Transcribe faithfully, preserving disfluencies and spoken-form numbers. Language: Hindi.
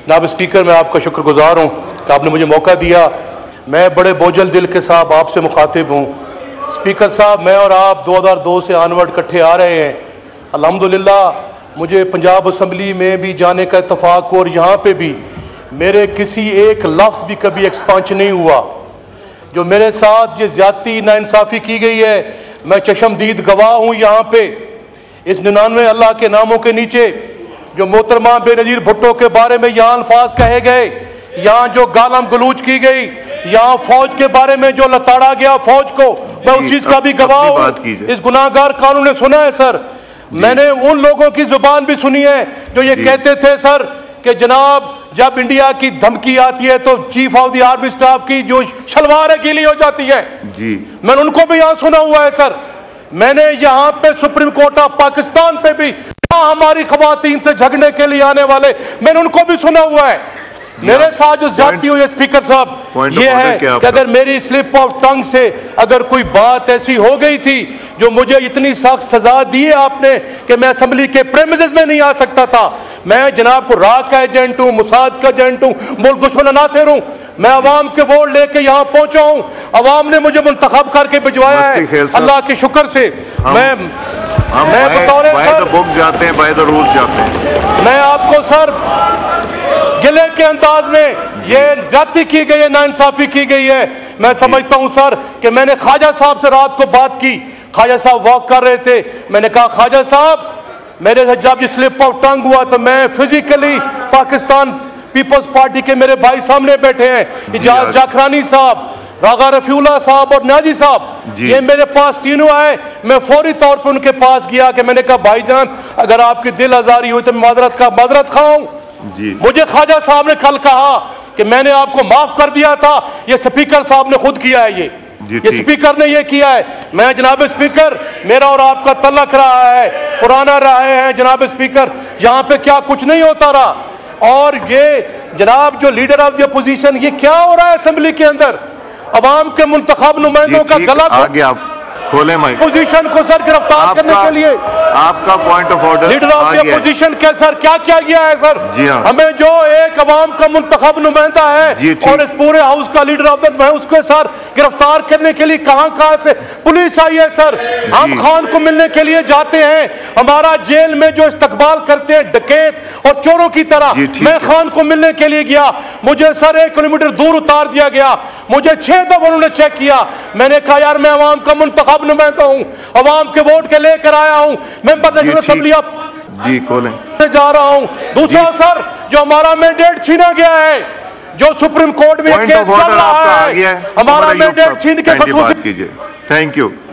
जनाब स्पीकर, मैं आपका शुक्रगुजार हूँ कि आपने मुझे मौका दिया। मैं बड़े बोझल दिल के साथ आपसे मुखातिब हूँ। स्पीकर साहब, मैं और आप दो हज़ार दो से आनवर्ड इकट्ठे आ रहे हैं। अल्हम्दुलिल्लाह मुझे पंजाब असम्बली में भी जाने का इत्तफाक हो और यहाँ पे भी मेरे किसी एक लफ्ज़ भी कभी एक्सपांशन नहीं हुआ। जो मेरे साथ ये ज्यादती नाइंसाफ़ी की गई है, मैं चशमदीद गवाह हूँ। यहाँ पे इस निन्यानवे अल्लाह के नामों के नीचे जो मोहतरमा बेनज़ीर भुट्टो के बारे में यहाँ अल्फाज कहे गए, यहाँ जो गालम गलूच की गई, यहाँ फौज के बारे में जो लताड़ा गया फौज को, मैं उस चीज का भी गवाह हूँ। इस गुनाहगार कानून ने सुना है सर। मैंने उन लोगों की जुबान भी सुनी है जो ये कहते थे सर कि जनाब जब इंडिया की धमकी आती है तो chief of the army staff की जो शलवार है गीली हो जाती है जी। मैंने उनको भी यहाँ सुना हुआ है सर। मैंने यहाँ पे सुप्रीम कोर्ट ऑफ पाकिस्तान पे भी हमारी खवातीन से झगड़ने के लिए आने वाले, मैंने उनको भी सुना हुआ है। मेरे साथ जो जाती हुई स्पीकर साहब ये है कि अगर मेरी स्लिप ऑफ टंग से अगर कोई बात ऐसी हो गई थी जो मुझे इतनी सख्त सजा दी है आपने कि मैं असेंबली के प्रेमिसेस में नहीं आ सकता था। मैं जनाब को राग का एजेंट हूँ, मुसाद का एजेंट हूँ, मुल्क दुश्मन नासिर हूँ। मैं अवाम के वोट लेके यहाँ पहुंचा हूँ। अवाम ने मुझे मुंतखब करके भिजवाया है, अल्लाह के शुक्र से। मैं मैं बतौर सर बुक जाते हैं, बाय द रूल्स जाते हैं। मैं आपको सर गिले के अंदाज में ये जाति की गई है, नाइंसाफी की गई है। मैं समझता हूं सर कि मैंने ख्वाजा साहब से रात को बात की। ख्वाजा साहब वॉक कर रहे थे। मैंने कहा ख्वाजा साहब, मेरे से जब ये स्लिप ऑफ टंग हुआ तो मैं फिजिकली पाकिस्तान पीपल्स पार्टी के मेरे भाई सामने बैठे हैं, इजाज जाखरानी साहब, रागा रफीउल्लाह साहब और नाजी साहब, ये मेरे पास तीनों आए। मैं फौरी तौर पर उनके पास गया कि मैंने कहा भाईजान अगर आपकी दिल आजारी हुई तो मैं माजरत का माजरत खाऊं। मुझे ख्वाजा साहब ने कल कहा कि मैंने आपको माफ कर दिया था, ये स्पीकर साहब ने खुद किया है। ये ये स्पीकर ने ये किया है। मैं जनाब स्पीकर, मेरा और आपका तलक रहा है, पुराना रहा है जनाब स्पीकर। यहाँ पे क्या कुछ नहीं होता रहा। और ये जनाब जो लीडर ऑफ द अपोजिशन, ये क्या हो रहा है असेंबली के अंदर? अवाम के मुंतखब नुमाइंदों का गला खोले पोजीशन को सर गिरफ्तार करने के लिए आपका point of order. Leader of the opposition के सर क्या क्या किया है सर? जी हाँ। हमें जो एक अवाम का मुंतखब नुमाइंदा है और इस पूरे हाउस का लीडर ऑफ द, मैं उसको सर गिरफ्तार करने के लिए कहां कहां से पुलिस आई है सर। हम खान को मिलने के लिए जाते हैं, हमारा जेल में जो इस्तकबाल करते हैं डकैत और चोरों की तरह। मैं खान को मिलने के लिए गया, मुझे सर एक किलोमीटर दूर उतार दिया गया। मुझे छह दफा उन्होंने चेक किया। मैंने कहा यार मैं अवाम का मुंतखब नुमाइंदा हूं, अवाम के वोट के लेकर आया हूं, मेंबर नेशनल असेंबली जी खोलें जा रहा हूं। दूसरा सर जो हमारा मैंडेट छीना गया है, जो सुप्रीम कोर्ट में केस चल रहा है, हमारा मैंडेट छीन के कीजिए। Thank you.